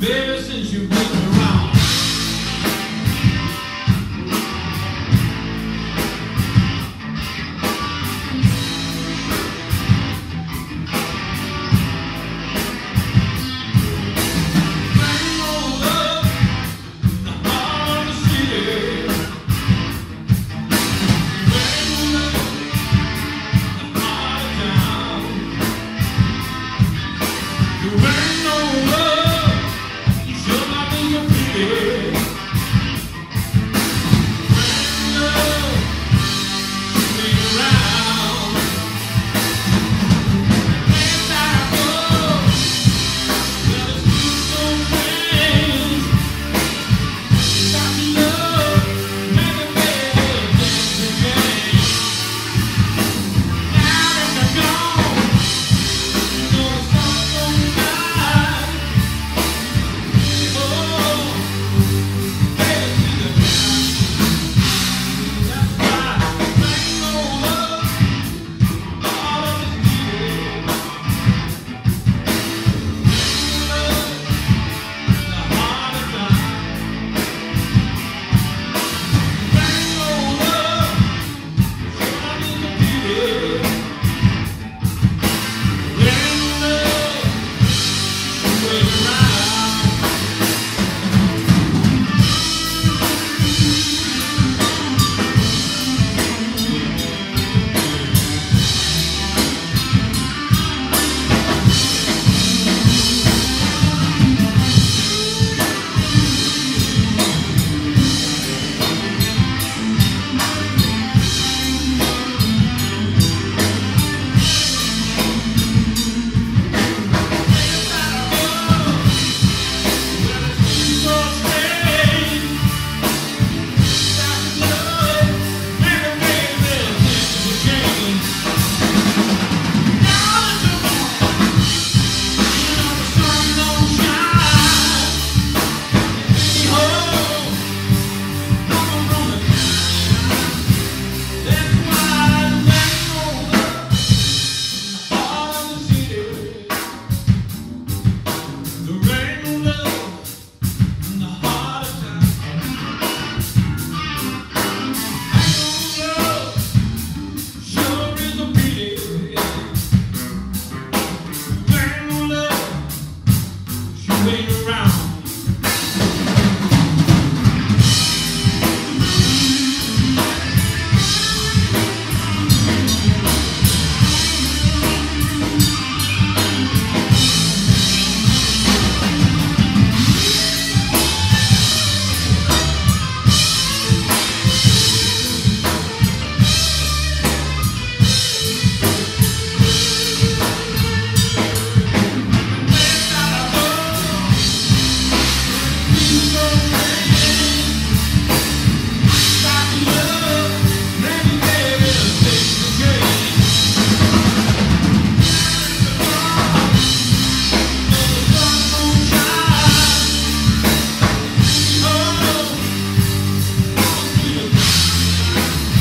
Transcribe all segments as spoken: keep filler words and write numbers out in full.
Baby, since you've been around, same old love in the heart of the city. Same love in the heart of town. There ain't no love, sure not in your pity. Ain't love, she ain't around. Can't I go? Well, it's too so strange. Got me love, maybe, baby, things have changed. Now that they're gone, you know the sun don't shine. Oh, baby, see the time. That's why same old love, all of this needed. Same love in the heart of time. Same old love, sure not in the pity. Same love, she ain't around.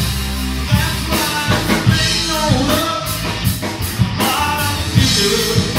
That's why ain't no love, all I can do.